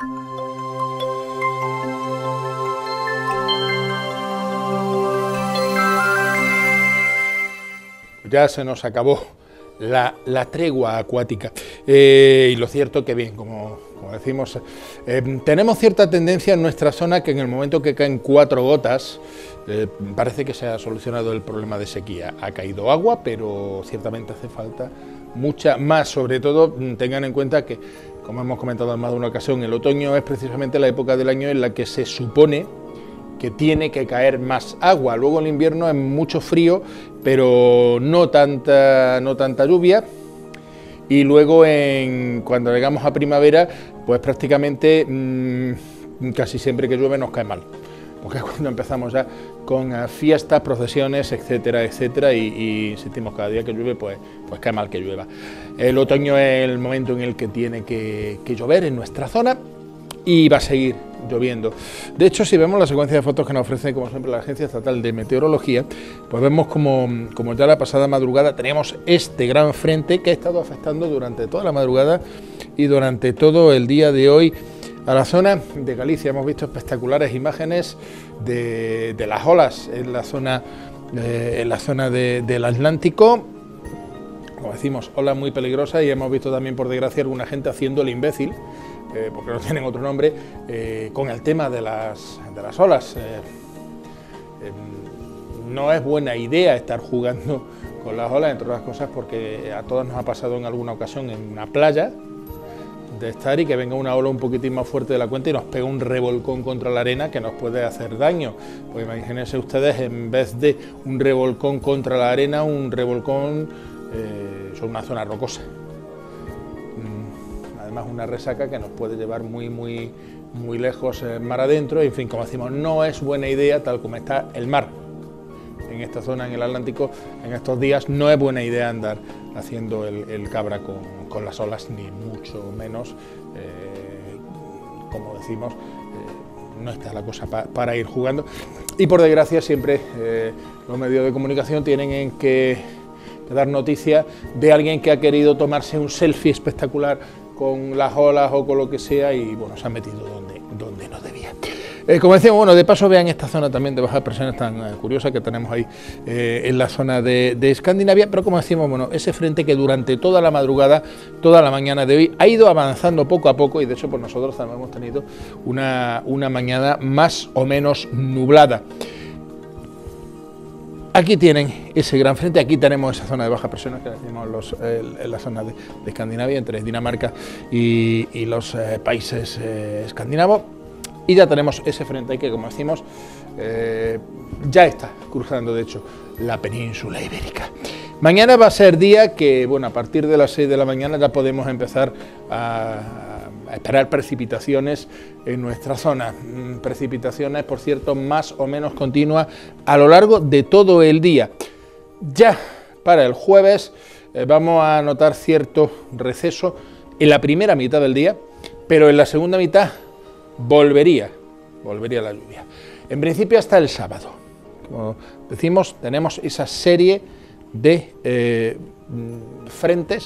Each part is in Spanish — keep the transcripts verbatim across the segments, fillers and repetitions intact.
Ya se nos acabó la, la tregua acuática eh, y lo cierto que bien, como, como decimos, eh, tenemos cierta tendencia en nuestra zona que en el momento que caen cuatro gotas eh, parece que se ha solucionado el problema de sequía. Ha caído agua, pero ciertamente hace falta mucha más. Sobre todo tengan en cuenta que, como hemos comentado en más de una ocasión, el otoño es precisamente la época del año en la que se supone que tiene que caer más agua. Luego el invierno es mucho frío, pero no tanta, no tanta lluvia. Y luego en, cuando llegamos a primavera, pues prácticamente mmm, casi siempre que llueve nos cae mal. Porque es cuando empezamos ya con uh, fiestas, procesiones, etcétera, etcétera, y, y sentimos cada día que llueve, pues, pues cae mal que llueva. El otoño es el momento en el que tiene que, que llover en nuestra zona, y va a seguir lloviendo. De hecho, si vemos la secuencia de fotos que nos ofrece, como siempre, la Agencia Estatal de Meteorología, pues vemos como, como ya la pasada madrugada teníamos este gran frente que ha estado afectando durante toda la madrugada y durante todo el día de hoy a la zona de Galicia. Hemos visto espectaculares imágenes de, de las olas en la zona, eh, en la zona de, del Atlántico. Como decimos, olas muy peligrosas, y hemos visto también, por desgracia, alguna gente haciendo el imbécil, eh, porque no tienen otro nombre, eh, con el tema de las, de las olas. Eh, eh, no es buena idea estar jugando con las olas, entre otras cosas porque a todos nos ha pasado en alguna ocasión en una playa, de estar y que venga una ola un poquitín más fuerte de la cuenta y nos pega un revolcón contra la arena que nos puede hacer daño. Pues imagínense ustedes, en vez de un revolcón contra la arena, un revolcón eh, sobre una zona rocosa. Además, una resaca que nos puede llevar muy, muy, muy lejos eh, mar adentro. En fin, como decimos, no es buena idea, tal como está el mar en esta zona, en el Atlántico, en estos días, no es buena idea andar haciendo el, el cabra con, con las olas, ni mucho menos, eh, como decimos, eh, no está la cosa pa, para ir jugando. Y por desgracia siempre eh, los medios de comunicación tienen que, que dar noticia de alguien que ha querido tomarse un selfie espectacular con las olas o con lo que sea, y bueno, se ha metido donde, donde no debía. Eh, como decíamos, bueno, de paso vean esta zona también de bajas presiones tan eh, curiosa que tenemos ahí eh, en la zona de, de Escandinavia, pero como decimos, bueno, ese frente que durante toda la madrugada, toda la mañana de hoy, ha ido avanzando poco a poco, y de hecho pues nosotros también hemos tenido una, una mañana más o menos nublada. Aquí tienen ese gran frente, aquí tenemos esa zona de bajas presiones que decimos los, eh, en la zona de, de Escandinavia, entre Dinamarca y, y los eh, países eh, escandinavos. Y ya tenemos ese frente que, como decimos, eh, ya está cruzando, de hecho, la península ibérica. Mañana va a ser día que, bueno, a partir de las seis de la mañana ya podemos empezar a, a esperar precipitaciones en nuestra zona. Precipitaciones, por cierto, más o menos continuas a lo largo de todo el día. Ya para el jueves eh, vamos a notar cierto receso en la primera mitad del día, pero en la segunda mitad volvería, volvería la lluvia. En principio hasta el sábado. Como decimos, tenemos esa serie de eh, frentes.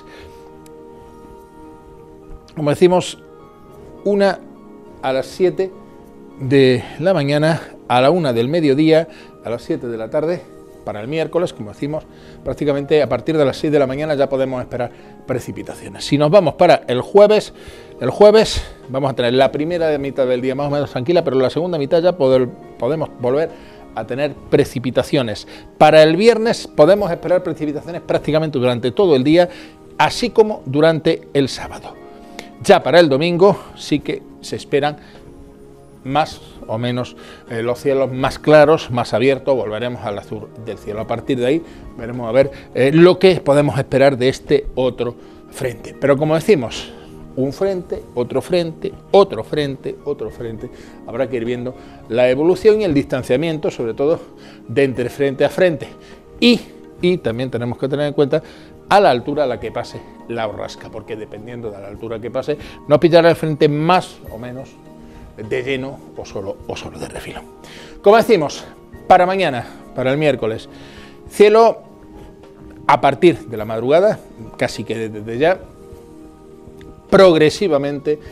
Como decimos, una a las siete de la mañana, a la una del mediodía, a las siete de la tarde. Para el miércoles, como decimos, prácticamente a partir de las seis de la mañana ya podemos esperar precipitaciones. Si nos vamos para el jueves, el jueves vamos a tener la primera mitad del día más o menos tranquila, pero la segunda mitad ya poder, podemos volver a tener precipitaciones. Para el viernes podemos esperar precipitaciones prácticamente durante todo el día, así como durante el sábado. Ya para el domingo sí que se esperan más o menos eh, los cielos más claros, más abiertos, volveremos al azul del cielo. A partir de ahí veremos a ver eh, lo que podemos esperar de este otro frente. Pero como decimos, un frente, otro frente, otro frente, otro frente. Habrá que ir viendo la evolución y el distanciamiento, sobre todo de entre frente a frente. Y, y también tenemos que tener en cuenta a la altura a la que pase la borrasca, porque dependiendo de la altura que pase, nos pillará el frente más o menos de lleno o solo, o solo de refilón. Como decimos, para mañana, para el miércoles, cielo a partir de la madrugada, casi que desde ya, progresivamente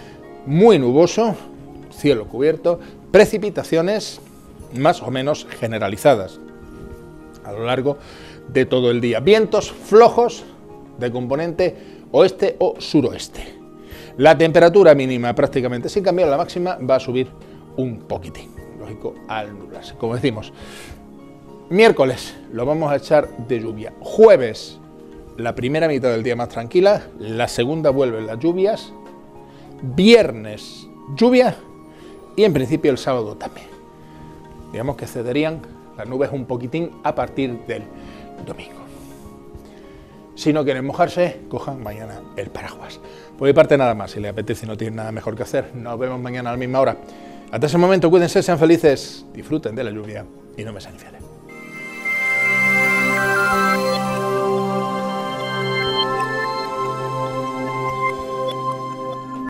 muy nuboso, cielo cubierto, precipitaciones más o menos generalizadas a lo largo de todo el día. Vientos flojos de componente oeste o suroeste. La temperatura mínima prácticamente sin cambiar, la máxima va a subir un poquitín, lógico, al nublarse. Como decimos, miércoles lo vamos a echar de lluvia. Jueves, la primera mitad del día más tranquila, la segunda vuelven las lluvias. Viernes, lluvia, y en principio el sábado también. Digamos que cederían las nubes un poquitín a partir del domingo. Si no quieren mojarse, cojan mañana el paraguas. Por mi parte nada más, si les apetece y no tienen nada mejor que hacer, nos vemos mañana a la misma hora. Hasta ese momento, cuídense, sean felices, disfruten de la lluvia y no me sean infieles.